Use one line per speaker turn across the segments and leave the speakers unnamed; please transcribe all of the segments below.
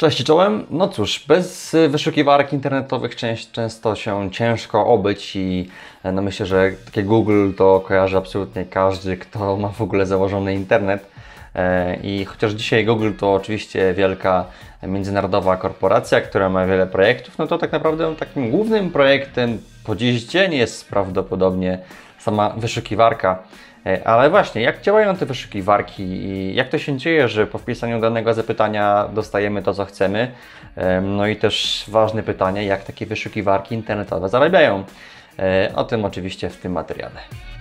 Cześć i czołem. No cóż, bez wyszukiwarek internetowych często się ciężko obyć i no myślę, że takie Google to kojarzy absolutnie każdy, kto ma w ogóle założony internet. I chociaż dzisiaj Google to oczywiście wielka międzynarodowa korporacja, która ma wiele projektów, no to tak naprawdę takim głównym projektem po dziś dzień jest prawdopodobnie sama wyszukiwarka. Ale właśnie, jak działają te wyszukiwarki i jak to się dzieje, że po wpisaniu danego zapytania dostajemy to, co chcemy? No i też ważne pytanie, jak takie wyszukiwarki internetowe zarabiają? O tym oczywiście w tym materiale.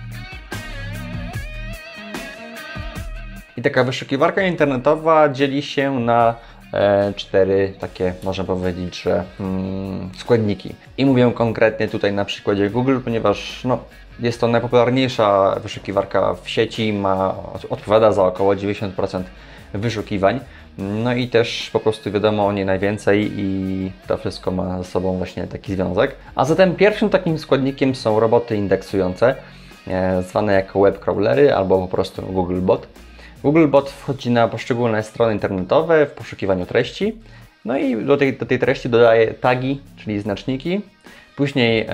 I taka wyszukiwarka internetowa dzieli się na cztery takie, można powiedzieć, że składniki. I mówię konkretnie tutaj na przykładzie Google, ponieważ no, jest to najpopularniejsza wyszukiwarka w sieci, odpowiada za około 90% wyszukiwań. No i też po prostu wiadomo o niej najwięcej i to wszystko ma ze sobą właśnie taki związek. A zatem pierwszym takim składnikiem są roboty indeksujące, zwane jako webcrawlery albo po prostu Googlebot. Googlebot wchodzi na poszczególne strony internetowe w poszukiwaniu treści, no i do tej treści dodaje tagi, czyli znaczniki. Później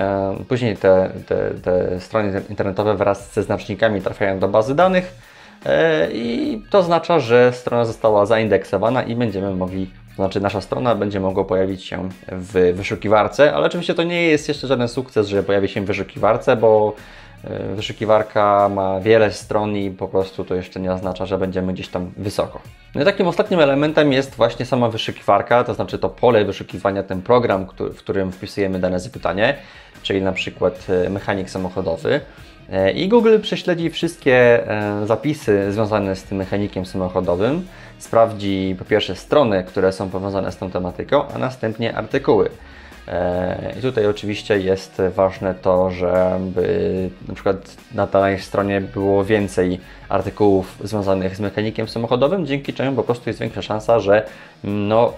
te strony internetowe wraz ze znacznikami trafiają do bazy danych i to oznacza, że strona została zaindeksowana i będziemy mogli, to znaczy nasza strona będzie mogła pojawić się w wyszukiwarce, ale oczywiście to nie jest jeszcze żaden sukces, że pojawi się w wyszukiwarce, bo wyszukiwarka ma wiele stron i po prostu to jeszcze nie oznacza, że będziemy gdzieś tam wysoko. No i takim ostatnim elementem jest właśnie sama wyszukiwarka, to znaczy to pole wyszukiwania, ten program, w którym wpisujemy dane zapytanie, czyli na przykład mechanik samochodowy. I Google prześledzi wszystkie zapisy związane z tym mechanikiem samochodowym, sprawdzi po pierwsze strony, które są powiązane z tą tematyką, a następnie artykuły. I tutaj oczywiście jest ważne to, żeby na przykład na danej stronie było więcej artykułów związanych z mechanikiem samochodowym, dzięki czemu po prostu jest większa szansa, że no,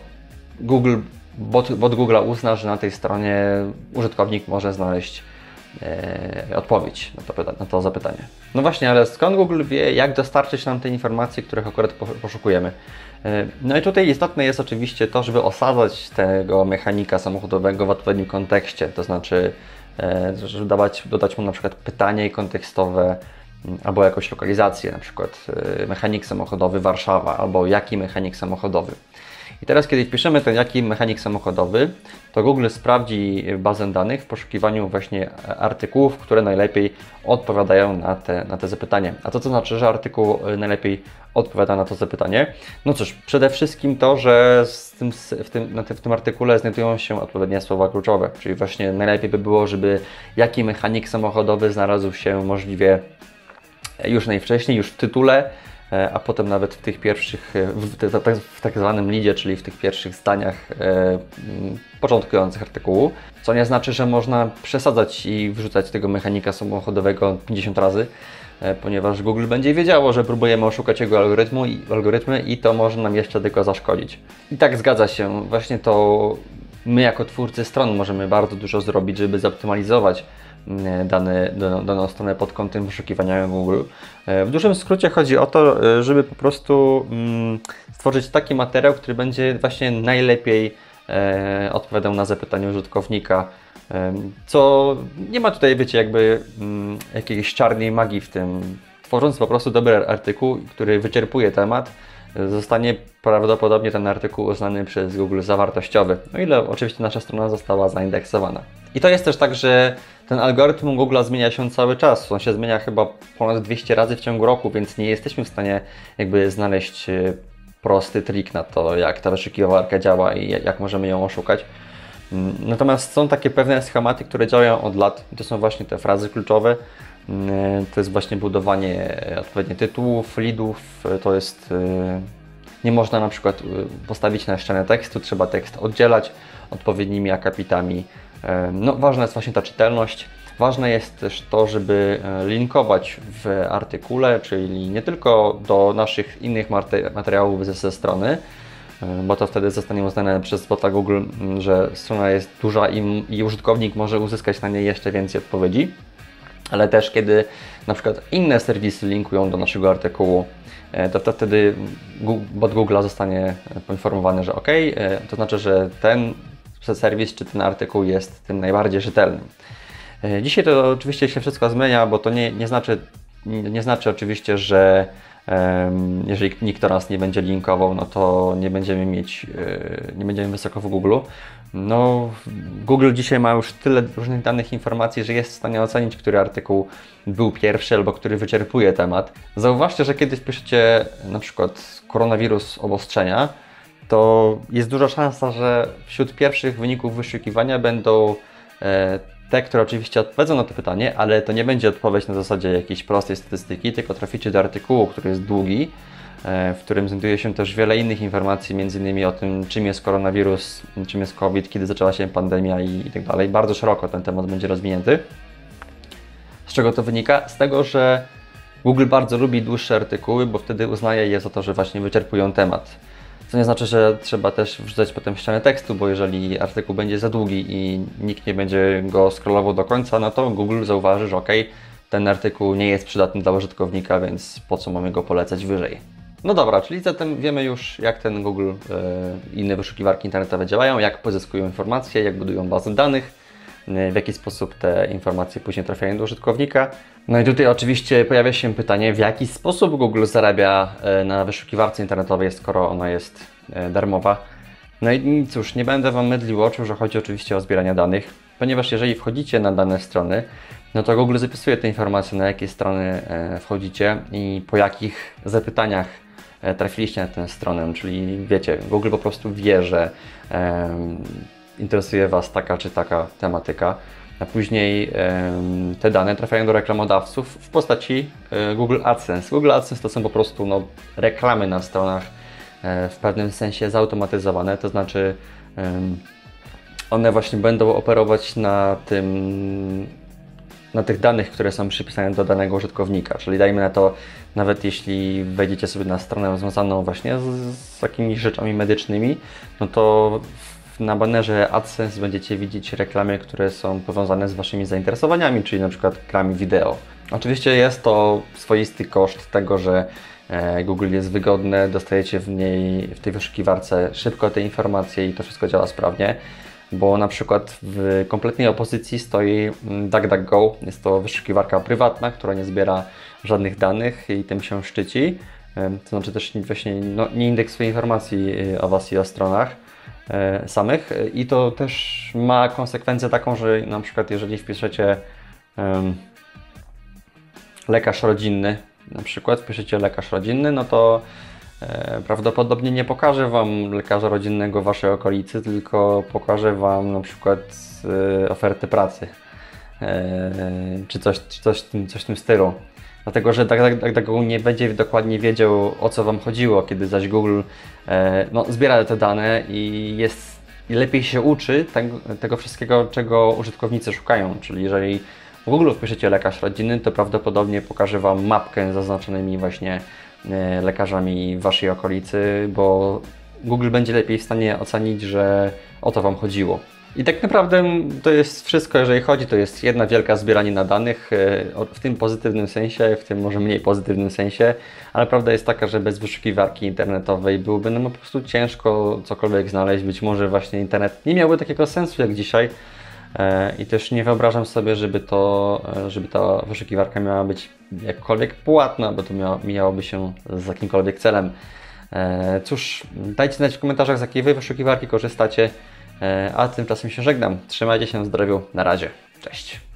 bot Google'a uzna, że na tej stronie użytkownik może znaleźć odpowiedź na to zapytanie. No właśnie, ale skąd Google wie, jak dostarczyć nam te informacje, których akurat poszukujemy? No i tutaj istotne jest oczywiście to, żeby osadzać tego mechanika samochodowego w odpowiednim kontekście, to znaczy, żeby dodać mu na przykład pytanie kontekstowe albo jakąś lokalizację, na przykład mechanik samochodowy Warszawa albo jaki mechanik samochodowy. I teraz, kiedy wpiszemy ten jaki mechanik samochodowy, to Google sprawdzi bazę danych w poszukiwaniu właśnie artykułów, które najlepiej odpowiadają na te zapytanie. A to co znaczy, że artykuł najlepiej odpowiada na to zapytanie? No cóż, przede wszystkim to, że w tym artykule znajdują się odpowiednie słowa kluczowe, czyli właśnie najlepiej by było, żeby jaki mechanik samochodowy znalazł się możliwie już najwcześniej, już w tytule, a potem nawet w tych pierwszych, w tak zwanym lidzie, czyli w tych pierwszych zdaniach początkujących artykułu, co nie znaczy, że można przesadzać i wrzucać tego mechanika samochodowego 50 razy, ponieważ Google będzie wiedziało, że próbujemy oszukać jego algorytmy i to może nam jeszcze tylko zaszkodzić. I tak zgadza się, właśnie to my jako twórcy stron możemy bardzo dużo zrobić, żeby zoptymalizować daną stronę pod kątem wyszukiwania Google. W dużym skrócie chodzi o to, żeby po prostu stworzyć taki materiał, który będzie właśnie najlepiej odpowiadał na zapytanie użytkownika. Co nie ma tutaj, wiecie, jakby jakiejś czarnej magii w tym. Tworząc po prostu dobry artykuł, który wyczerpuje temat, zostanie prawdopodobnie ten artykuł uznany przez Google za wartościowy, o ile oczywiście nasza strona została zaindeksowana. I to jest też tak, że ten algorytm Google'a zmienia się cały czas. On się zmienia chyba ponad 200 razy w ciągu roku, więc nie jesteśmy w stanie jakby znaleźć prosty trik na to, jak ta wyszukiwarka działa i jak możemy ją oszukać. Natomiast są takie pewne schematy, które działają od lat. I to są właśnie te frazy kluczowe. To jest właśnie budowanie odpowiednich tytułów, leadów. To jest... Nie można na przykład postawić na ścianę tekstu, trzeba tekst oddzielać odpowiednimi akapitami. No, ważna jest właśnie ta czytelność. Ważne jest też to, żeby linkować w artykule, czyli nie tylko do naszych innych materiałów ze strony, bo to wtedy zostanie uznane przez bota Google, że strona jest duża i użytkownik może uzyskać na niej jeszcze więcej odpowiedzi. ale też kiedy na przykład inne serwisy linkują do naszego artykułu, to wtedy bot Google'a zostanie poinformowany, że OK, to znaczy, że ten serwis czy ten artykuł jest tym najbardziej rzetelnym. Dzisiaj to oczywiście się wszystko zmienia, bo to nie znaczy oczywiście, że jeżeli nikt do nas nie będzie linkował, no to nie będziemy wysoko w Google. No, Google dzisiaj ma już tyle różnych danych, informacji, że jest w stanie ocenić, który artykuł był pierwszy albo który wyczerpuje temat. Zauważcie, że kiedy wpiszecie na przykład koronawirus obostrzenia, to jest duża szansa, że wśród pierwszych wyników wyszukiwania będą te, które oczywiście odpowiedzą na to pytanie, ale to nie będzie odpowiedź na zasadzie jakiejś prostej statystyki, tylko traficie do artykułu, który jest długi, w którym znajduje się też wiele innych informacji, m.in. o tym, czym jest koronawirus, czym jest COVID, kiedy zaczęła się pandemia i tak dalej. Bardzo szeroko ten temat będzie rozwinięty. Z czego to wynika? Z tego, że Google bardzo lubi dłuższe artykuły, bo wtedy uznaje je za to, że właśnie wyczerpują temat. Co nie znaczy, że trzeba też wrzucać potem ścianę tekstu, bo jeżeli artykuł będzie za długi i nikt nie będzie go scrollował do końca, no to Google zauważy, że OK, ten artykuł nie jest przydatny dla użytkownika, więc po co mamy go polecać wyżej. No dobra, czyli zatem wiemy już, jak ten Google i inne wyszukiwarki internetowe działają, jak pozyskują informacje, jak budują bazy danych, w jaki sposób te informacje później trafiają do użytkownika. No i tutaj oczywiście pojawia się pytanie, w jaki sposób Google zarabia na wyszukiwarce internetowej, skoro ona jest darmowa. No i cóż, nie będę Wam mydlił oczu, że chodzi oczywiście o zbieranie danych, ponieważ jeżeli wchodzicie na dane strony, no to Google zapisuje te informacje, na jakie strony wchodzicie i po jakich zapytaniach trafiliście na tę stronę, czyli wiecie, Google po prostu wie, że interesuje Was taka czy taka tematyka, a później te dane trafiają do reklamodawców w postaci Google AdSense. Google AdSense to są po prostu reklamy na stronach w pewnym sensie zautomatyzowane, to znaczy one właśnie będą operować na tych danych, które są przypisane do danego użytkownika, czyli dajmy na to, nawet jeśli wejdziecie sobie na stronę związaną właśnie z jakimiś rzeczami medycznymi, no to na banerze AdSense będziecie widzieć reklamy, które są powiązane z Waszymi zainteresowaniami, czyli na przykład reklamy wideo. Oczywiście jest to swoisty koszt tego, że Google jest wygodne, dostajecie w tej wyszukiwarce szybko te informacje i to wszystko działa sprawnie, bo na przykład w kompletnej opozycji stoi DuckDuckGo. Jest to wyszukiwarka prywatna, która nie zbiera żadnych danych i tym się szczyci. To znaczy też właśnie nie indeksuje informacji o Was i o stronach samych i to też ma konsekwencję taką, że na przykład jeżeli wpiszecie lekarz rodzinny, no to prawdopodobnie nie pokaże Wam lekarza rodzinnego w Waszej okolicy, tylko pokaże Wam na przykład ofertę pracy czy coś w tym stylu. Dlatego, że DuckDuckGo nie będzie dokładnie wiedział, o co Wam chodziło, kiedy zaś Google zbiera te dane i lepiej się uczy tego wszystkiego, czego użytkownicy szukają. Czyli jeżeli w Google wpiszecie lekarz rodzinny, to prawdopodobnie pokaże Wam mapkę z zaznaczonymi właśnie lekarzami w Waszej okolicy, bo Google będzie lepiej w stanie ocenić, że o to Wam chodziło. I tak naprawdę to jest wszystko, jeżeli chodzi, to jest jedna wielka zbieranina danych, w tym pozytywnym sensie, w tym może mniej pozytywnym sensie, ale prawda jest taka, że bez wyszukiwarki internetowej byłoby nam po prostu ciężko cokolwiek znaleźć, być może właśnie internet nie miałby takiego sensu jak dzisiaj i też nie wyobrażam sobie, żeby ta wyszukiwarka miała być jakkolwiek płatna, bo to miałoby się z jakimkolwiek celem. Cóż, dajcie znać w komentarzach, z jakiej Wy wyszukiwarki korzystacie. A tymczasem się żegnam. Trzymajcie się w zdrowiu. Na razie. Cześć.